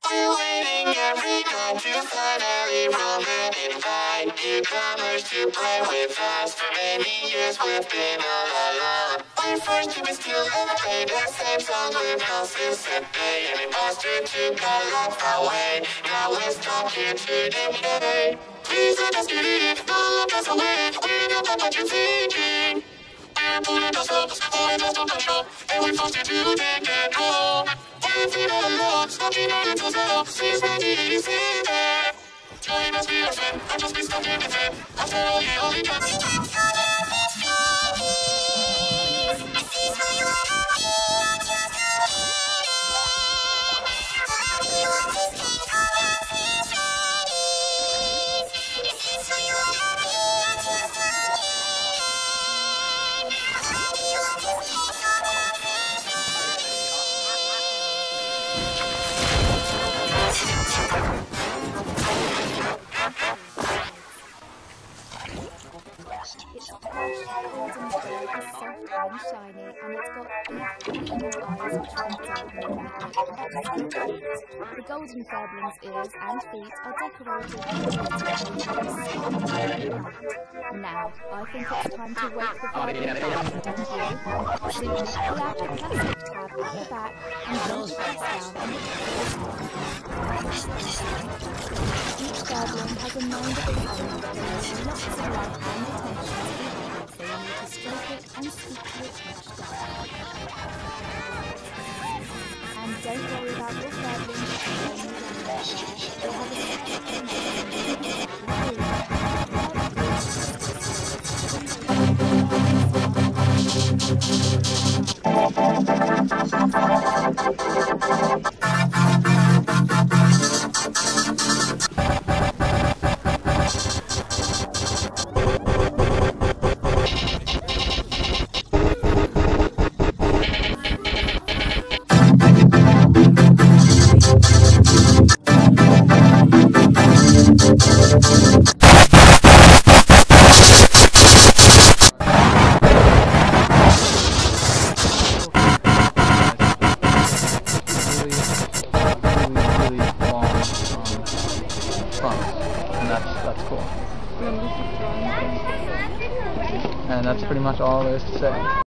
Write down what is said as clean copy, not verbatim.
We're waiting every night to finally run and invite newcomers to play with us. For many years we've been all alone. When first we still have played the same song with houses and play an imposter to get off our way. Now we're stuck here today. Please let us get it, don't look us away. We know what you're thinking. We're pulling ourselves, pulling us on control, and we're forced to get home. We're feeling alone, stuck in our little cell. Since when did you see that? Join us, be our friend, or just be stuck in the tent. After all, you only got me. Its polished golden shell is soft and shiny, and it's got big evil eyes which light up when you look at it. The golden Furbling's ears and feet are decorated with glitter. Now, I think it's time to wake the Furbling up, don't you? Simply pull out the plastic tab at the back and hold the press down on the Each Furbling has a mind of its own that needs lots of love and attention. So you need to stroke it and speak to it much better. And don't worry about your Furbling they have a separate That's cool. And that's pretty much all there is to say.